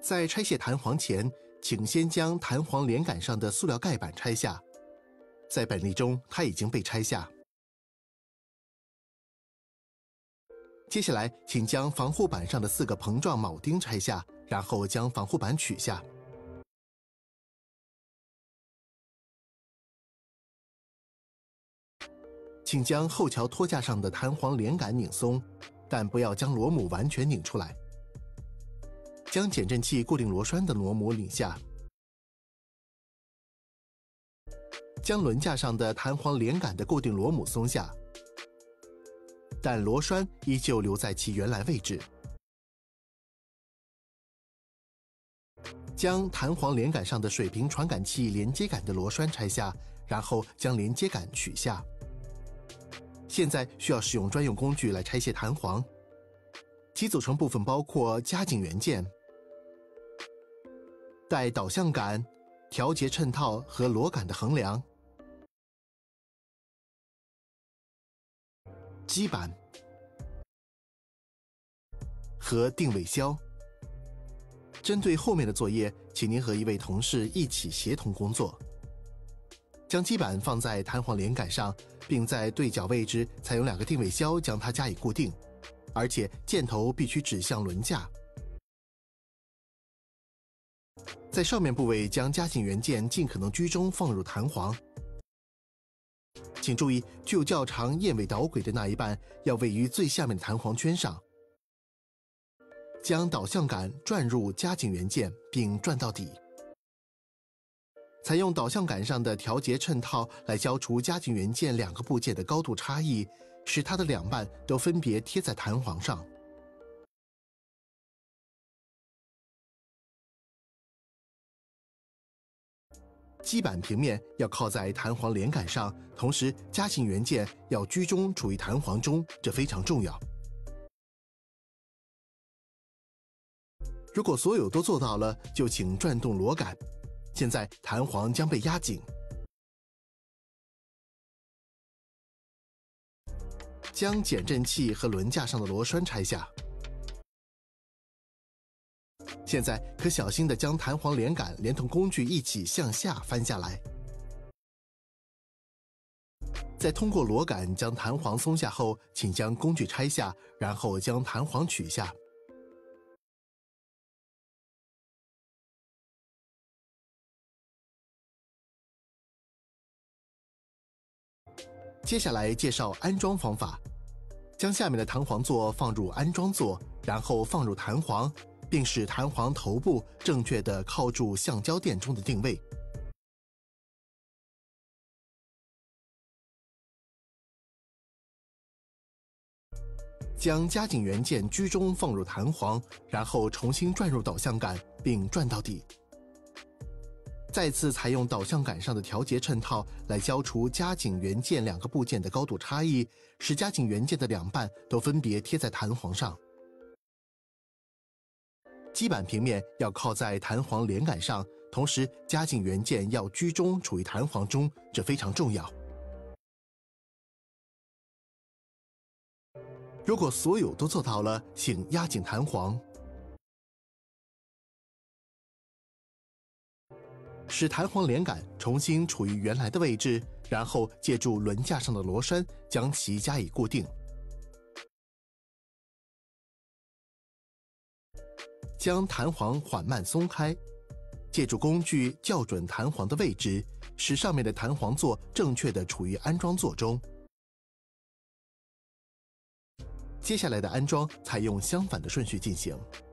在拆卸弹簧前，请先将弹簧连杆上的塑料盖板拆下。在本例中，它已经被拆下。接下来，请将防护板上的4个膨胀铆钉拆下，然后将防护板取下。请将后桥托架上的弹簧连杆拧松，但不要将螺母完全拧出来。将减震器固定螺栓的螺母拧下。将轮架上的弹簧连杆的固定螺母松下，但螺栓依旧留在其原来位置。将弹簧连杆上的水平传感器连接杆的螺栓拆下，然后将连接杆取下。现在需要使用专用工具来拆卸弹簧，其组成部分包括夹紧元件、带导向杆、调节衬套和螺杆的横梁、基板和定位销。针对后面的作业，请您和一位同事一起协同工作。将基板放在弹簧连杆上，并在对角位置采用2个定位销将它加以固定，而且箭头必须指向轮架。在上面部位将夹紧元件尽可能居中放入弹簧。请注意，具有较长燕尾导轨的那一半要位于最下面的弹簧圈上。将导向杆转入夹紧元件，并转到底。采用导向杆上的调节衬套来消除夹紧元件2个部件的高度差异，使它的2半都分别贴在弹簧上。基板平面要靠在弹簧连杆上，同时夹紧元件要居中处于弹簧中，这非常重要。如果所有都做到了，就请转动螺杆。现在弹簧将被压紧。将减震器和轮架上的螺栓拆下。现在可小心地将弹簧连杆连同工具一起向下翻下来。在通过螺杆将弹簧松下后，请将工具拆下，然后将弹簧取下。接下来介绍安装方法。将下面的弹簧座放入安装座，然后放入弹簧，并使弹簧头部正确地靠住橡胶垫中的定位。将夹紧元件居中放入弹簧，然后重新转入导向杆，并转到底。再次采用导向杆上的调节衬套来消除夹紧元件2个部件的高度差异，使夹紧元件的2半都分别贴在弹簧上。基板平面要靠在弹簧连杆上，同时夹紧元件要居中处于弹簧中，这非常重要。如果所有都做到了，请压紧弹簧。使弹簧连杆重新处于原来的位置，然后借助轮架上的螺栓将其加以固定。将弹簧缓慢松开，借助工具校准弹簧的位置，使上面的弹簧座正确地处于安装座中。接下来的安装采用相反的顺序进行。